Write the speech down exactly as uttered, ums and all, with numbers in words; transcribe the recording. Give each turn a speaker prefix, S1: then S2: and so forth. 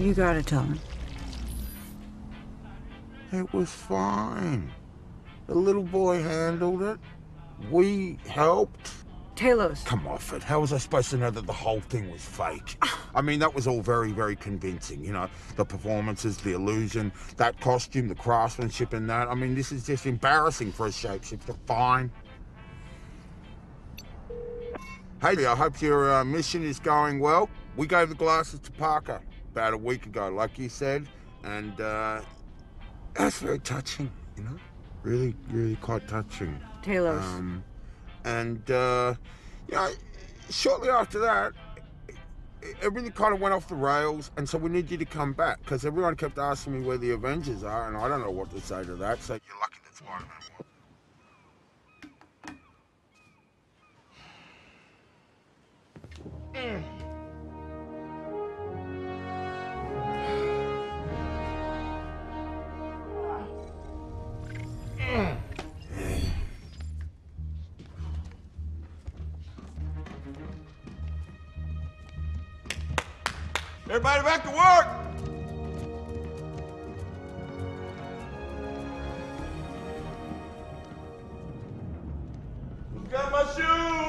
S1: You gotta tell him.
S2: It was fine. The little boy handled it. We helped.
S1: Talos.
S2: Come off it. How was I supposed to know that the whole thing was fake? I mean, that was all very, very convincing. You know, the performances, the illusion, that costume, the craftsmanship in that. I mean, this is just embarrassing for a shapeshifter. Fine. Hey, I hope your uh, mission is going well. We gave the glasses to Parker about a week ago, like you said, and uh, that's very touching, you know? Really, really quite touching.
S1: Talos.
S2: Um, and, uh, you know, shortly after that, everything kind of went off the rails, and so we need you to come back, because everyone kept asking me where the Avengers are, and I don't know what to say to that, so you're lucky to fly them. Mm. Mm. Everybody back to work! Who's got my shoes?